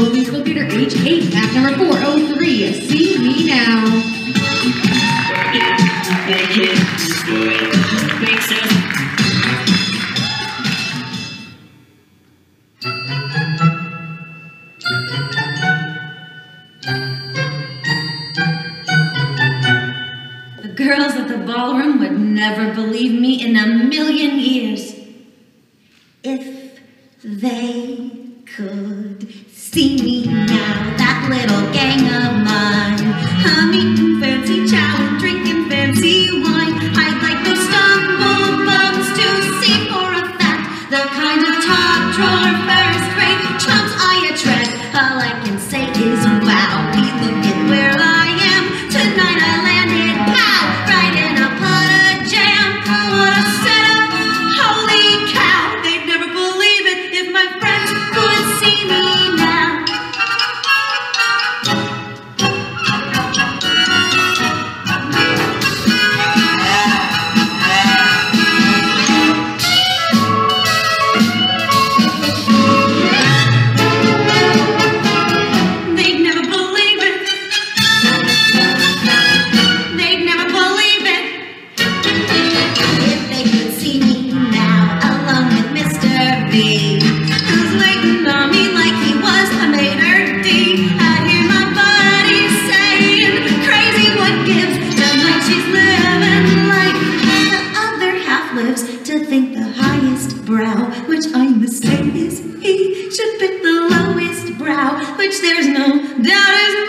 musical theater, age 8, act number 403, See Me Now. The girls at the ballroom would never believe me in a million years. If they could see me now, that little gang of mine. I'm eating fancy chow and drinking fancy wine. I'd like those stumble bums to see for a fact the kind of top drawer first rate chumps I attract. All I can say is wow, look at where I am. Tonight I landed, pow, right in a pot of jam. What a setup, holy cow. They'd never believe it if my friends could see me now. They'd never believe it. They'd never believe it. If they could see me now, alone with Mr. B, who's waiting on me like he was a maitre d'. I hear my buddy saying, crazy what gives. Tonight she's living life. The other half lives to think the highest brow, which I must say is he, should pick the lowest brow, which there's no doubt is